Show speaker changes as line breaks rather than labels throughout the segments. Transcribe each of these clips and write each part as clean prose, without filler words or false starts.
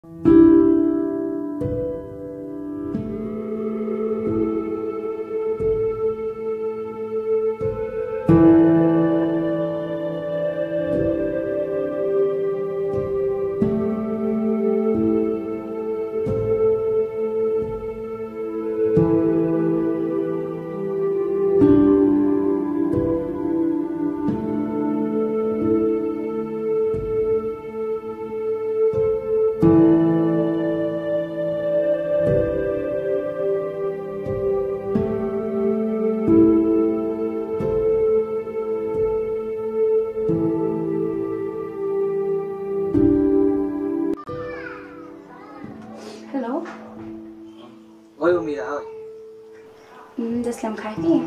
Hello.
Ôi Umi đã ơi.
Just làm khai đi.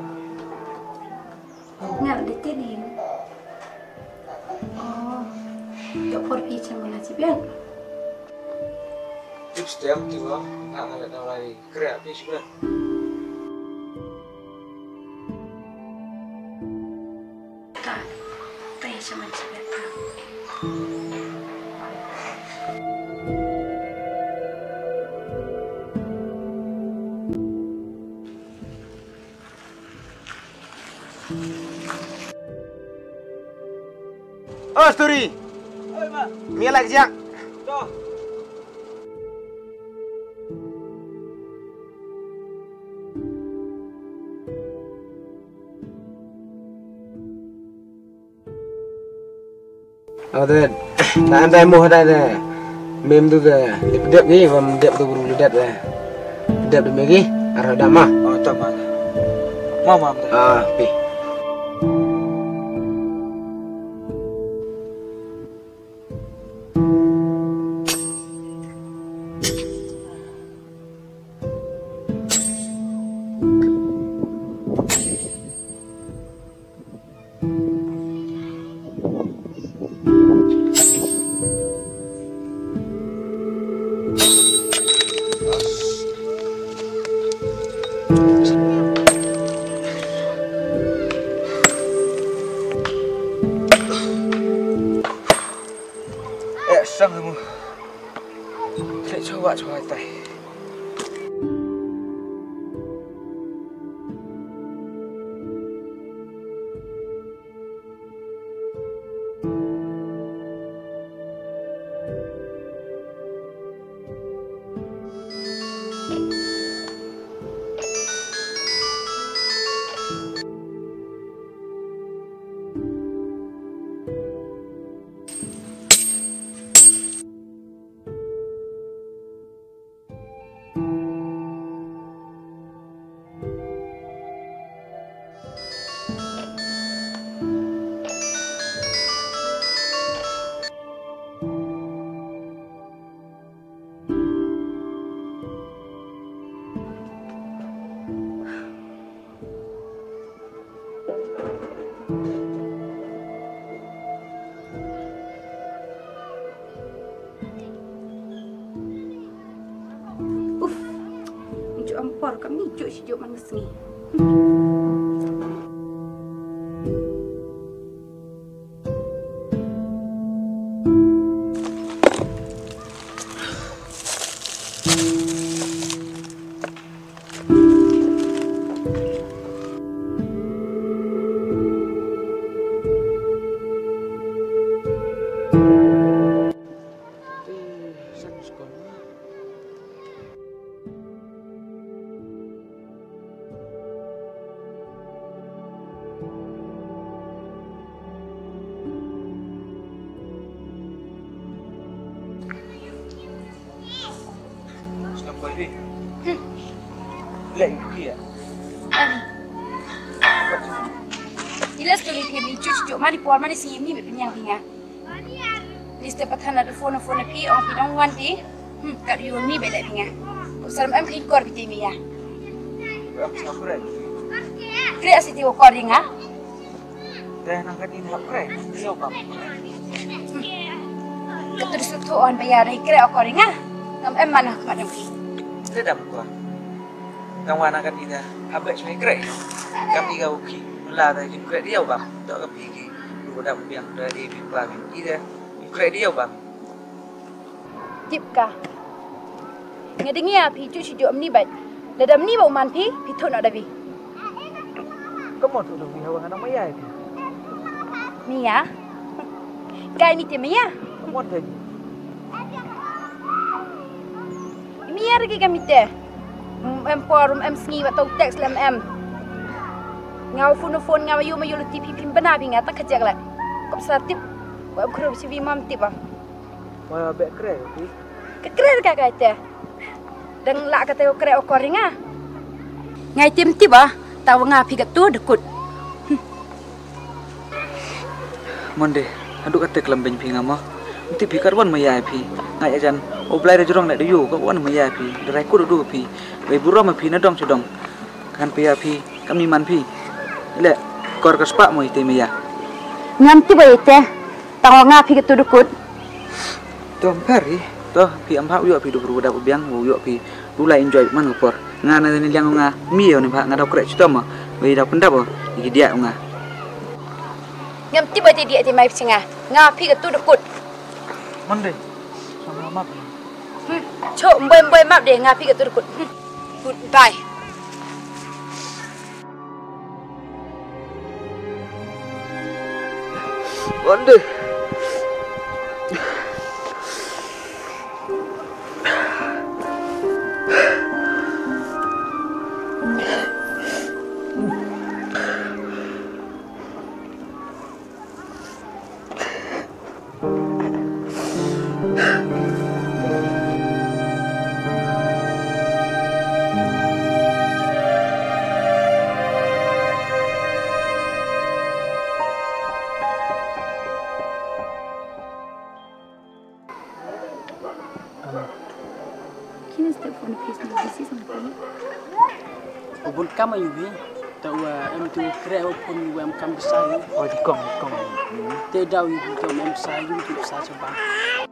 Ngạo để tiết đi. Cậu phốt phi chẳng là chị biết.
Tiếp setiap juga nggak ngeliat lagi kreatif juga.
Tak, tay chẳng chị biết nào.
Oh, Sturi.
Ôi mà.
Mia lại giang.
Cho.
Then, nah antai muh dah deh. Mem tu deh. Dep ni, dep tu buru dep deh. Dep demi lagi, arah damah.
Oh, tambah. Mama.
Pi.
Sang kamu. Saya coba tay.
Ampor kami juk manis ni.
Sampai ni. Lain dia.
Jelas tu ni ni cucu mari puan mari sini ni berpenyang tinggal. Liste pathan ada phone pi orang pidang wan pi. Kat you ni bela tinggal. Usar am klik kor piti mi ya.
Berapa sampai?
Kira asiti wo kor ringa.
Dah nak ini hak keren. Siapa bang?
Terus tu on bayar kira kor ringa. Am mana kepada pi.
Tidak ada muka. Kawan akan kita abek cuma keren. Kami kau ki. Là tại vì kệ điều bằng đỡ gặp cái đồ đặc biệt là đi việc làm gì đấy kệ điều bằng
tip ka. Ngedengi api cuci amni bat. Dadam ni bau man pi thon ada bi.
Kamu tu dah bihawa dengan Maya itu.
Mia. Kai ni te Mia.
Kamu tu.
Mia lagi kami te. Forum sengi atau teks lem ngau phone ngau yu mayu luti pipim bana bi ngata kajak la. Kop satip wa khro si vi mam tiba.
Wah, bek keren tu.
Keren ka ka te. Dang la ka te kre okoringa. Ngai tim tiba taw nga pi tu dekut.
Monde, aduk kata kelam ben pi ngama. Nanti pi karwan Maya pi. Ngai ajan oblai re jorong nak diyu ka wan Maya pi. Derai ku du pi. Wei buro ma pi na dong sedong. Kan pi kami man pi. Le kor ka spa mo ite Maya.
Ngam tiba ite. Taw nga pi tu dekut.
Tom pari. Toh pi amha uyo pi du buru da biang uyo pi. Dula enjoy man ngapor. Ngana ni liang nga mi yo ni ba ngada krek citama. Wei da pendap iki dia nga.
Ngam tiba dia ti mai singa. Nga pi tu dekut.
Monde. Sama map.
Cok boy map deh nga pi tu dekut. Goodbye.
Monde.
Ubun kama yubi, tahu em tu kira pun em kam besar.
Oh, di kong.
Te dau yubi tu em besar yubi tu besar coba.